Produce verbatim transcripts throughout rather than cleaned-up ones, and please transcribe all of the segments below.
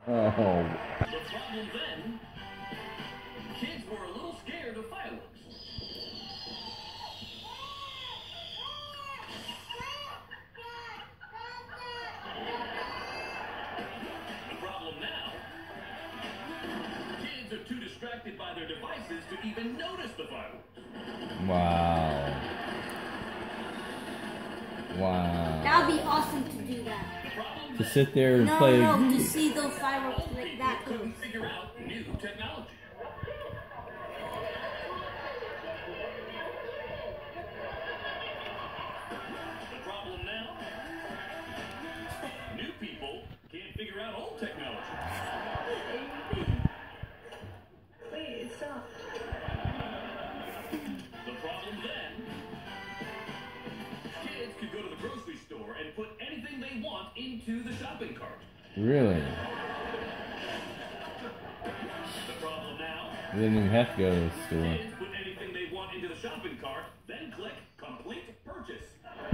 Oh. The problem then, kids were a little scared of fireworks. The problem now, kids are too distracted by their devices to even notice the fireworks. Wow. Wow. That would be awesome to do that. To sit there and no, play. No, no, to see those fireworks like that. Couldn't figure out new technology. The problem now, new people can't figure out old technology. Wait, it stopped. The problem then, kids could go to the grocery store and put anything they want into the shopping cart. Really? The problem now, They didn't even have to go to the store. kids put anything they want into the shopping cart, then click complete purchase.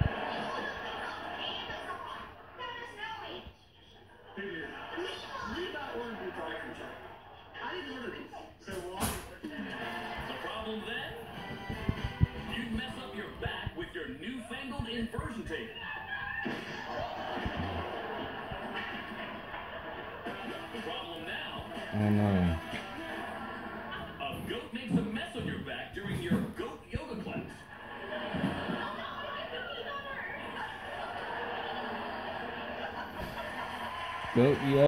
The problem then, you mess up your back with your newfangled inversion table. The problem now, Oh no. a goat makes a mess of your back during your goat yoga class. Go, yeah.